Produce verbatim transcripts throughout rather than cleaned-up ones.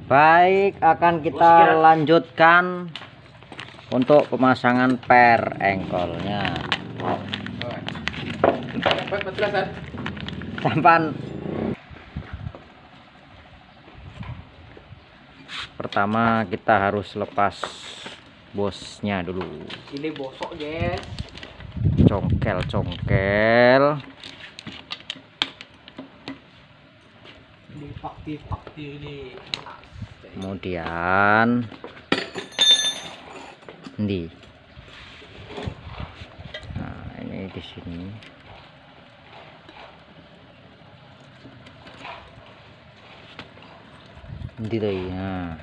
Baik, akan kita lanjutkan untuk pemasangan per engkolnya. Sampan. Pertama kita harus lepas bosnya dulu. Ini bosok guys. Congkel, congkel. Dipak-dipak ini. Kemudian ini. Nah, ini di sini. Ini tuh ya.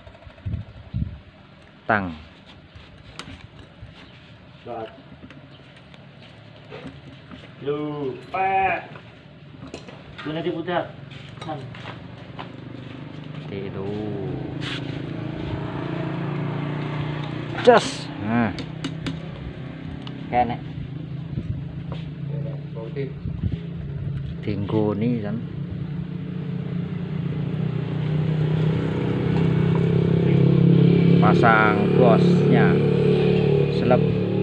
Tang. Lupa. Boleh diputar. Kan. Itu. Just. Nah. Kene. Tinggo nih kan. Pasang bosnya. Selep.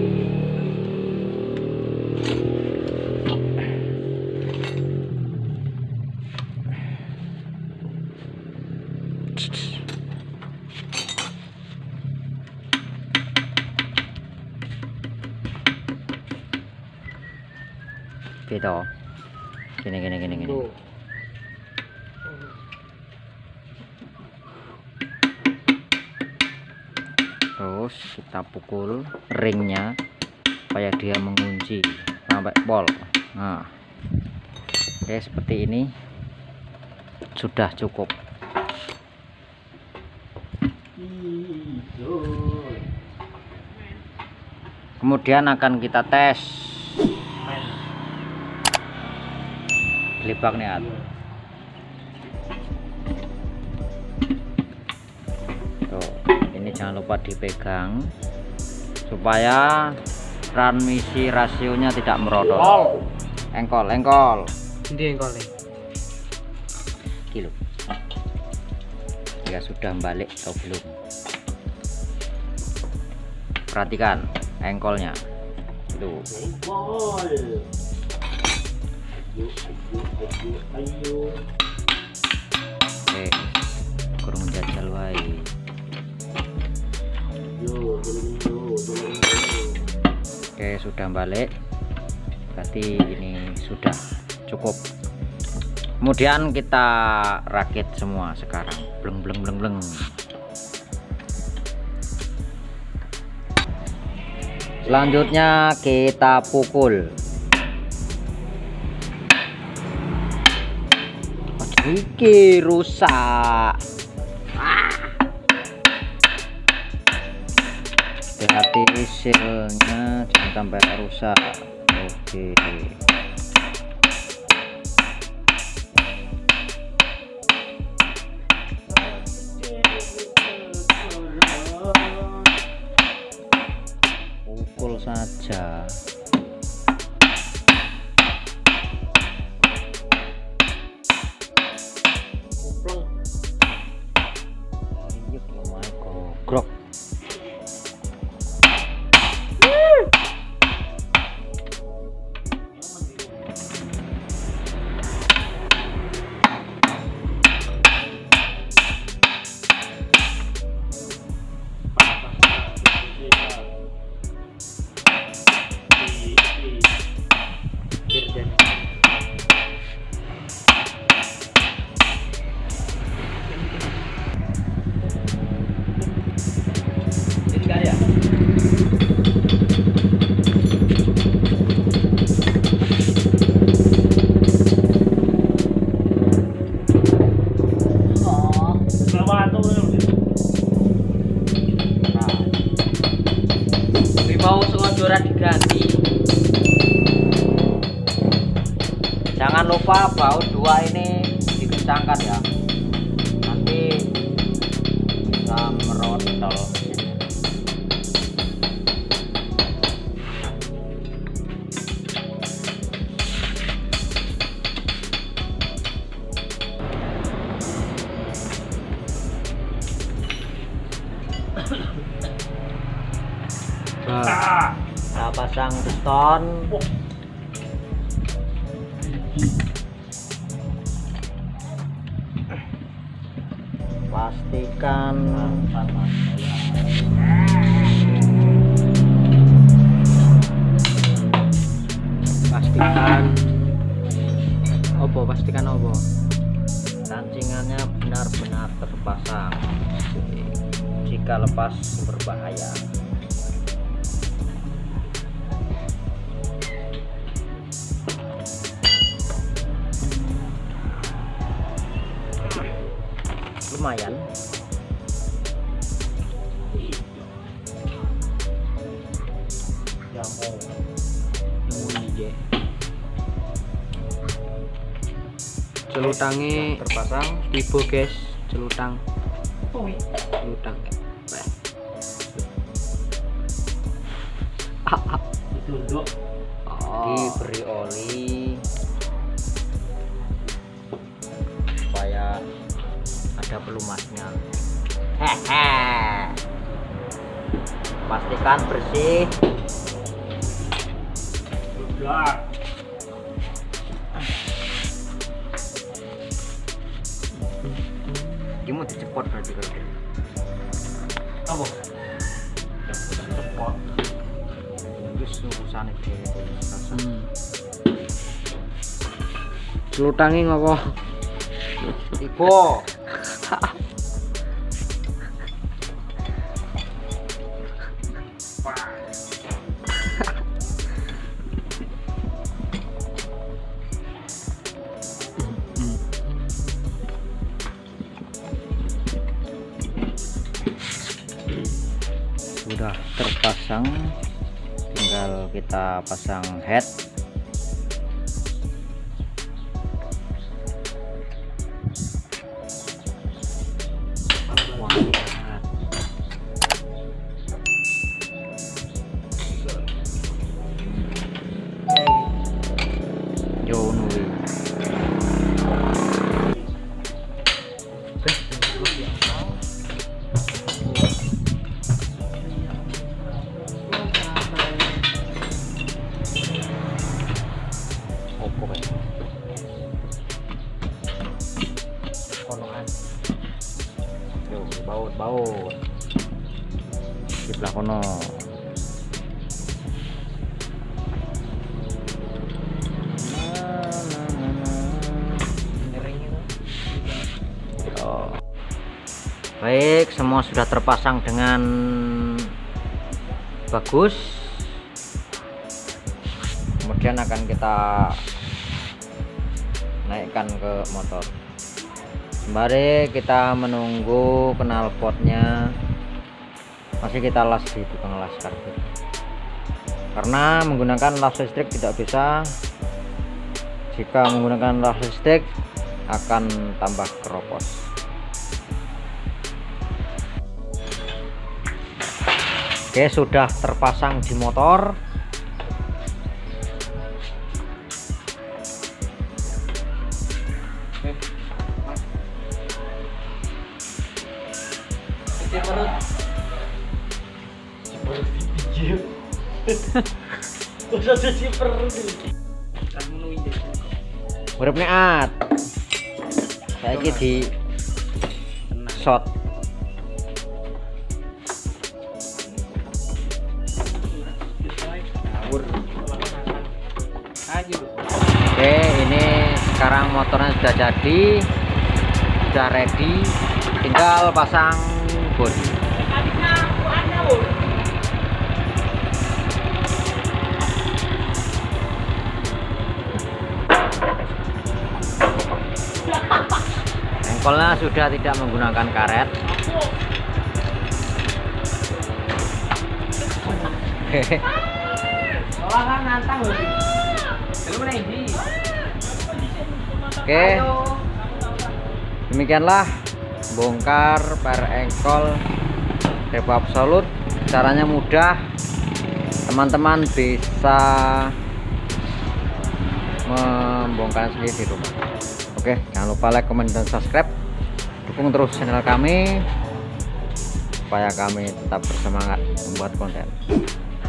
Gitu. Gini gini gini gini. Terus kita pukul ringnya supaya dia mengunci sampai pol. Nah, oke, seperti ini sudah cukup. Kemudian akan kita tes gelibak nih. Tuh, ini jangan lupa dipegang supaya transmisi rasionya tidak merosot. Engkol, engkol. Ini engkol nih. Kilo. Ya sudah balik atau belum? Perhatikan engkolnya. Tuh. Engkol. Ayo, ayo, ayo. Oke, kurang jajal wae. Oke, sudah balik. Berarti ini sudah cukup. Kemudian kita rakit semua sekarang. Bleng bleng bleng bleng. Selanjutnya kita pukul. Iki rusak. Hati-hati silnya jangan sampai rusak. Oke. Pukul saja. Grok. Diganti. Jangan lupa baut dua ini dikencangkan ya, nanti bisa merotol. Ah. Kita pasang piston. Pastikan pastikan opo pastikan opo rancingannya benar-benar terpasang. Jika lepas berbahaya. Lumayan. Celutangnya Terpasang. tiba guys, celutang celutang Ditunduk. Diberi oli supaya ada pelumasnya. Hehe. Pastikan bersih. Sudah. Kamu dicepot berarti kalau gitu. Apa? Cepot. Terus urusan itu. hmm. Celutangnya ngopo Tiba. Sudah terpasang, tinggal kita pasang head. Wah, lihat. Yo nui. Opo kan? Konoan. Yo, baut baut. Di sebelah kono. Yo. Baik, semua sudah terpasang dengan bagus. Kemudian akan kita naikkan ke motor. Sembari kita menunggu knalpotnya masih kita las di tukang las karbit, karena menggunakan las listrik tidak bisa. Jika menggunakan las listrik akan tambah keropos. Oke, sudah terpasang di motor. Usah cuci perut. Urip neat. Saiki di shot. Oke, ini sekarang motornya sudah jadi, sudah ready, tinggal pasang bodi. Engkolnya sudah tidak menggunakan karet. Oke, demikianlah bongkar per engkol turbo absolut. Caranya mudah, teman-teman bisa membongkar sendiri di rumah. Oke, jangan lupa like, komen, dan subscribe. Dukung terus channel kami supaya kami tetap bersemangat membuat konten.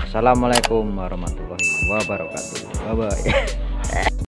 Wassalamualaikum warahmatullahi wabarakatuh. Bye bye.